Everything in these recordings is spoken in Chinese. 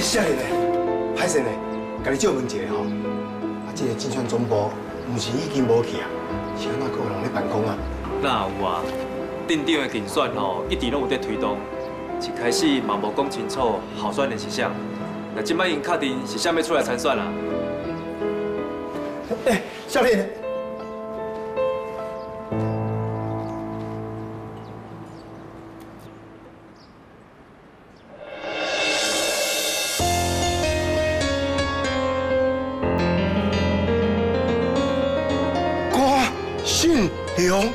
少年的，歹势呢，甲你借问一下吼，这个竞选总部唔是已经无去啊？是安怎还有人咧办公啊？ 哪有啊？镇长的竞选吼，一直拢有在推动，一开始嘛无讲清楚候选人是啥，那即摆因确定是啥要出来参选啦。 少年。 信用。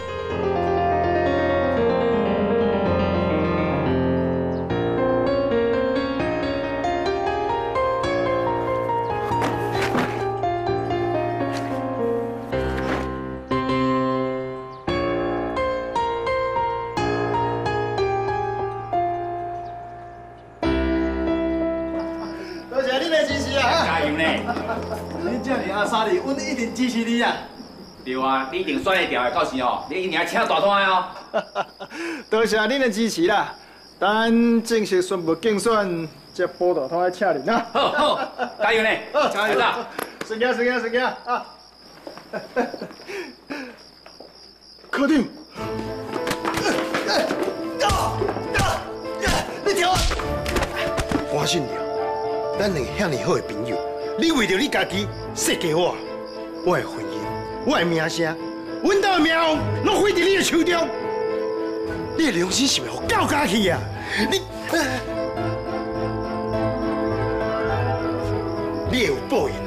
多谢你的支持啊！ 加油呢！ 你这样阿三哩，阮一定支持你啊！ 对啊，你一定选会掉的，到时哦，你一定要请大摊哦。 多谢恁的支持啦！等正式宣布竞选，这报道通来请恁啊！ 好好，加油呢！ 加油！生惊啊！科长，你听我， 我信了，咱两个遐尼好的朋友，你为着你家己设计我的婚姻。 我的名声，阮家的名望，拢毁伫你的手中。你的良心是要搞家去啊！你会有报应。